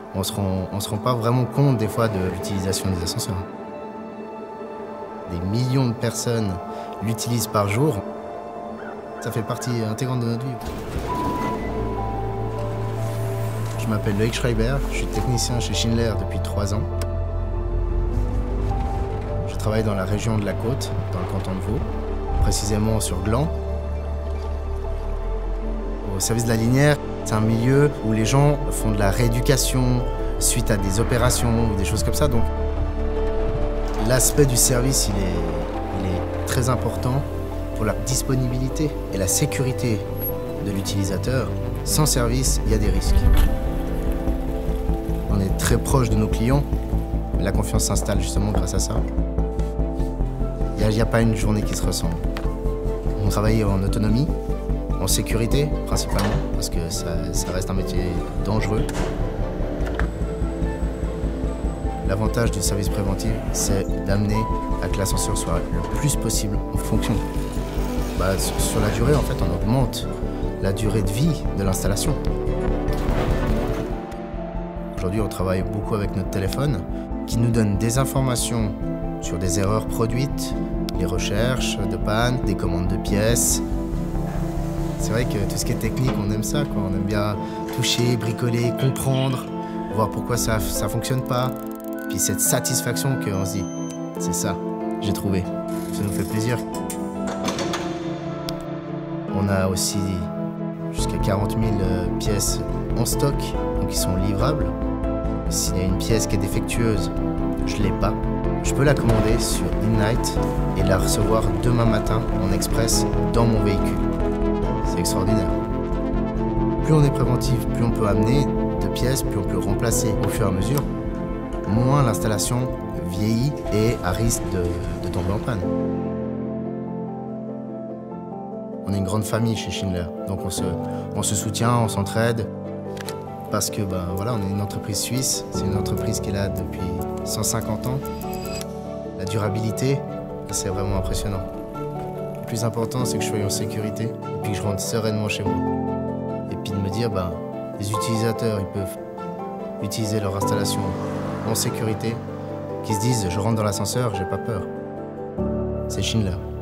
On se rend pas vraiment compte des fois de l'utilisation des ascenseurs. Des millions de personnes l'utilisent par jour. Ça fait partie intégrante de notre vie. Je m'appelle Loïc Schreiber, je suis technicien chez Schindler depuis 3 ans. Je travaille dans la région de la Côte, dans le canton de Vaud, précisément sur Gland. Au service de la Linière, c'est un milieu où les gens font de la rééducation suite à des opérations ou des choses comme ça. Donc l'aspect du service, il est très important pour la disponibilité et la sécurité de l'utilisateur. Sans service, il y a des risques. On est très proche de nos clients. La confiance s'installe justement grâce à ça. Il n'y a pas une journée qui se ressemble. On travaille en autonomie, en sécurité principalement, parce que ça reste un métier dangereux. L'avantage du service préventif, c'est d'amener à que l'ascenseur soit le plus possible en fonction. Sur la durée, en fait, on augmente la durée de vie de l'installation. Aujourd'hui, on travaille beaucoup avec notre téléphone qui nous donne des informations sur des erreurs produites, les recherches de panne, des commandes de pièces. C'est vrai que tout ce qui est technique, on aime ça, quoi. On aime bien toucher, bricoler, comprendre, voir pourquoi ça ne fonctionne pas. Puis cette satisfaction qu'on se dit, c'est ça, j'ai trouvé. Ça nous fait plaisir. On a aussi jusqu'à 40 000 pièces en stock, donc qui sont livrables. S'il y a une pièce qui est défectueuse, je ne l'ai pas. Je peux la commander sur InNight et la recevoir demain matin en express dans mon véhicule. C'est extraordinaire. Plus on est préventif, plus on peut amener de pièces, plus on peut remplacer au fur et à mesure, moins l'installation vieillit et a risque de tomber en panne. On est une grande famille chez Schindler, donc on se soutient, on s'entraide. Parce que voilà, on est une entreprise suisse, c'est une entreprise qui est là depuis 150 ans. La durabilité, c'est vraiment impressionnant. Le plus important, c'est que je sois en sécurité et puis que je rentre sereinement chez moi. Et puis de me dire, les utilisateurs, ils peuvent utiliser leur installation en sécurité, qu'ils se disent, je rentre dans l'ascenseur, j'ai pas peur. C'est Schindler.